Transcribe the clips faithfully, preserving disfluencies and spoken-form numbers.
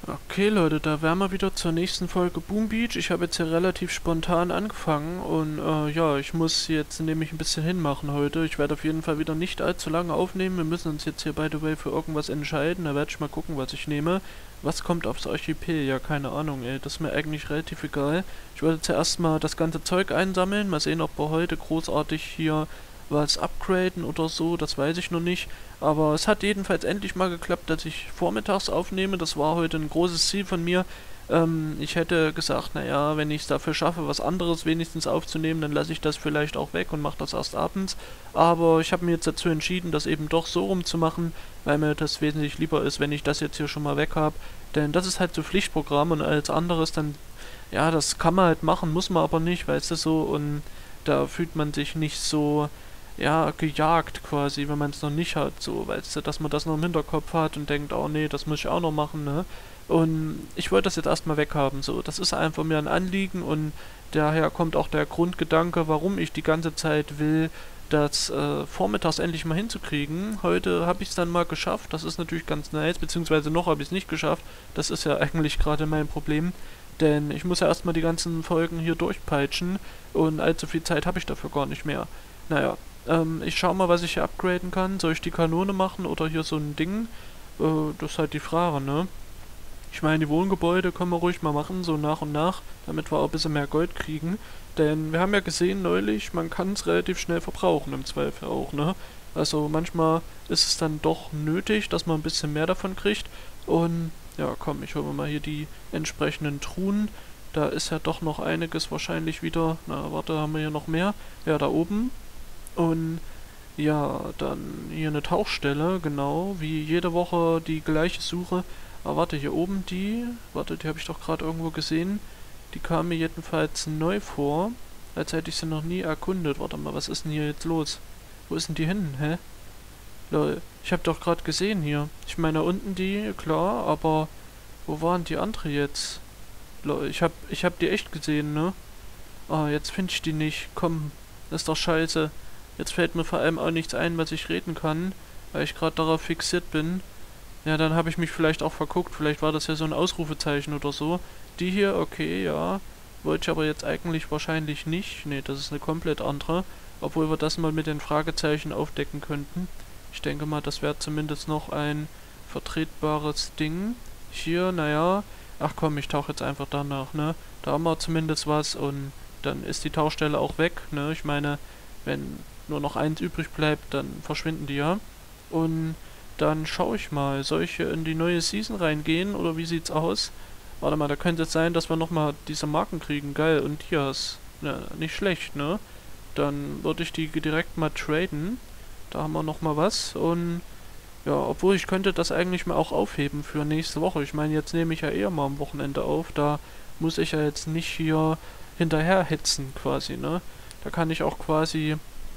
Okay, Leute, da wären wir wieder zur nächsten Folge Boom Beach. Ich habe jetzt hier relativ spontan angefangen und äh, ja, ich muss jetzt nämlich ein bisschen hinmachen heute. Ich werde auf jeden Fall wieder nicht allzu lange aufnehmen. Wir müssen uns jetzt hier, by the way, für irgendwas entscheiden. Da werde ich mal gucken, was ich nehme. Was kommt aufs Archipel? Ja, keine Ahnung, ey. Das ist mir eigentlich relativ egal. Ich werde zuerst mal das ganze Zeug einsammeln. Mal sehen, ob wir heute großartig hier was upgraden oder so, das weiß ich noch nicht. Aber es hat jedenfalls endlich mal geklappt, dass ich vormittags aufnehme. Das war heute ein großes Ziel von mir. Ähm, ich hätte gesagt, naja, wenn ich es dafür schaffe, was anderes wenigstens aufzunehmen, dann lasse ich das vielleicht auch weg und mache das erst abends. Aber ich habe mir jetzt dazu entschieden, das eben doch so rumzumachen, weil mir das wesentlich lieber ist, wenn ich das jetzt hier schon mal weg habe. Denn das ist halt so Pflichtprogramm und alles anderes dann, ja, das kann man halt machen, muss man aber nicht, weißt du, so. Und da fühlt man sich nicht so, ja, gejagt quasi, wenn man es noch nicht hat, so, weißt du, dass man das noch im Hinterkopf hat und denkt, oh nee, das muss ich auch noch machen, ne? Und ich wollte das jetzt erstmal weghaben, so, das ist einfach mir ein Anliegen und daher kommt auch der Grundgedanke, warum ich die ganze Zeit will, das äh, vormittags endlich mal hinzukriegen. Heute habe ich es dann mal geschafft, das ist natürlich ganz nice, beziehungsweise noch habe ich es nicht geschafft, das ist ja eigentlich gerade mein Problem, denn ich muss ja erstmal die ganzen Folgen hier durchpeitschen und allzu viel Zeit habe ich dafür gar nicht mehr. Naja, ähm, ich schau mal, was ich hier upgraden kann. Soll ich die Kanone machen oder hier so ein Ding? Äh, das ist halt die Frage, ne? Ich meine, die Wohngebäude können wir ruhig mal machen, so nach und nach, damit wir auch ein bisschen mehr Gold kriegen. Denn wir haben ja gesehen neulich, man kann es relativ schnell verbrauchen, im Zweifel auch, ne? Also manchmal ist es dann doch nötig, dass man ein bisschen mehr davon kriegt. Und ja, komm, ich hole mir mal hier die entsprechenden Truhen. Da ist ja doch noch einiges wahrscheinlich wieder. Na, warte, haben wir hier noch mehr? Ja, da oben. Und ja, dann hier eine Tauchstelle, genau, wie jede Woche die gleiche Suche. Aber warte, hier oben die, warte, die habe ich doch gerade irgendwo gesehen. Die kam mir jedenfalls neu vor, als hätte ich sie noch nie erkundet. Warte mal, was ist denn hier jetzt los? Wo ist denn die hin, hä? Lol, ich habe doch gerade gesehen hier. Ich meine, da unten die, klar, aber wo waren die andere jetzt? Lol, ich hab, ich hab die echt gesehen, ne? Ah, jetzt finde ich die nicht. Komm, das ist doch scheiße. Jetzt fällt mir vor allem auch nichts ein, was ich reden kann, weil ich gerade darauf fixiert bin. Ja, dann habe ich mich vielleicht auch verguckt. Vielleicht war das ja so ein Ausrufezeichen oder so. Die hier, okay, ja. Wollte ich aber jetzt eigentlich wahrscheinlich nicht. Nee, das ist eine komplett andere. Obwohl wir das mal mit den Fragezeichen aufdecken könnten. Ich denke mal, das wäre zumindest noch ein vertretbares Ding. Hier, naja. Ach komm, ich tauche jetzt einfach danach, ne? Da haben wir zumindest was und dann ist die Tauchstelle auch weg, ne? Ich meine, wenn nur noch eins übrig bleibt, dann verschwinden die ja. Und dann schaue ich mal, soll ich hier in die neue Season reingehen oder wie sieht's aus? Warte mal, da könnte es sein, dass wir nochmal diese Marken kriegen. Geil, und Dias. Ja, nicht schlecht, ne? Dann würde ich die direkt mal traden. Da haben wir nochmal was. Und ja, obwohl ich könnte das eigentlich mal auch aufheben für nächste Woche. Ich meine, jetzt nehme ich ja eher mal am Wochenende auf. Da muss ich ja jetzt nicht hier hinterher hetzen quasi, ne? Da kann ich auch quasi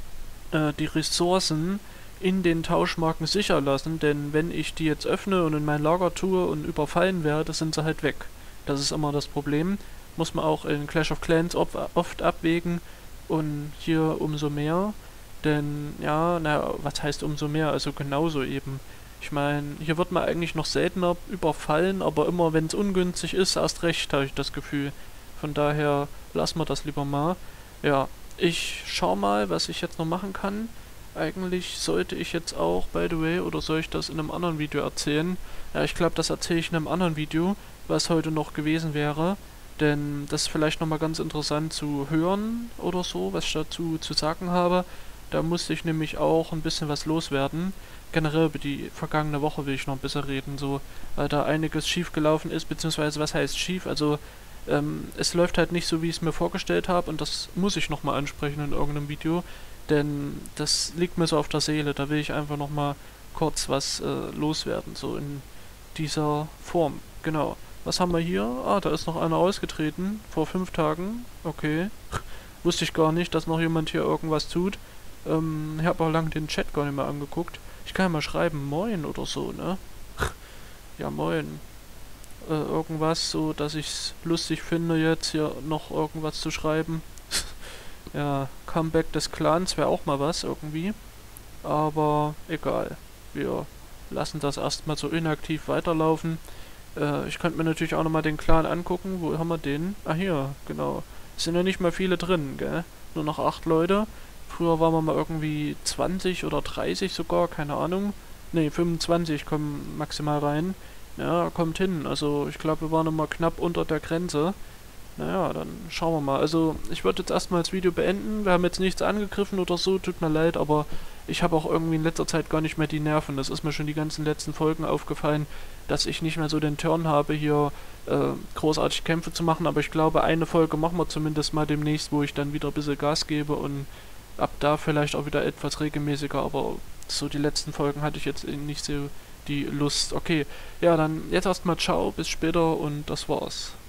äh, die Ressourcen in den Tauschmarken sicher lassen, denn wenn ich die jetzt öffne und in mein Lager tue und überfallen werde, sind sie halt weg. Das ist immer das Problem. Muss man auch in Clash of Clans oft abwägen und hier umso mehr. Denn, ja, naja, was heißt umso mehr? Also genauso eben. Ich meine, hier wird man eigentlich noch seltener überfallen, aber immer wenn es ungünstig ist, erst recht, habe ich das Gefühl. Von daher lassen wir das lieber mal. Ja, ich schau mal, was ich jetzt noch machen kann. Eigentlich sollte ich jetzt auch, by the way, oder soll ich das in einem anderen Video erzählen? Ja, ich glaube, das erzähle ich in einem anderen Video, was heute noch gewesen wäre. Denn das ist vielleicht nochmal ganz interessant zu hören oder so, was ich dazu zu sagen habe. Da musste ich nämlich auch ein bisschen was loswerden. Generell über die vergangene Woche will ich noch ein bisschen reden, so, weil da einiges schief gelaufen ist, beziehungsweise was heißt schief? Also, ähm, es läuft halt nicht so, wie ich es mir vorgestellt habe und das muss ich nochmal ansprechen in irgendeinem Video. Denn das liegt mir so auf der Seele, da will ich einfach nochmal kurz was äh, loswerden, so in dieser Form. Genau. Was haben wir hier? Ah, da ist noch einer ausgetreten, vor fünf Tagen. Okay. Wusste ich gar nicht, dass noch jemand hier irgendwas tut. Ähm, ich habe auch lange den Chat gar nicht mehr angeguckt. Ich kann ja mal schreiben, moin oder so, ne? Ja, moin. Äh, irgendwas, so dass ich's lustig finde, jetzt hier noch irgendwas zu schreiben. Ja, Comeback des Clans wäre auch mal was irgendwie. Aber egal. Wir lassen das erstmal so inaktiv weiterlaufen. Äh, ich könnte mir natürlich auch nochmal den Clan angucken. Wo haben wir den? Ah, hier, genau. Es sind ja nicht mal viele drin, gell? Nur noch acht Leute. Früher waren wir mal irgendwie zwanzig oder dreißig sogar, keine Ahnung. Ne, fünfundzwanzig kommen maximal rein. Ja, kommt hin. Also ich glaube, wir waren immer knapp unter der Grenze. Naja, dann schauen wir mal. Also, ich würde jetzt erstmal das Video beenden. Wir haben jetzt nichts angegriffen oder so, tut mir leid, aber ich habe auch irgendwie in letzter Zeit gar nicht mehr die Nerven. Das ist mir schon die ganzen letzten Folgen aufgefallen, dass ich nicht mehr so den Turn habe, hier äh, großartig Kämpfe zu machen. Aber ich glaube, eine Folge machen wir zumindest mal demnächst, wo ich dann wieder ein bisschen Gas gebe und ab da vielleicht auch wieder etwas regelmäßiger. Aber so die letzten Folgen hatte ich jetzt nicht so die Lust. Okay, ja, dann jetzt erstmal ciao, bis später und das war's.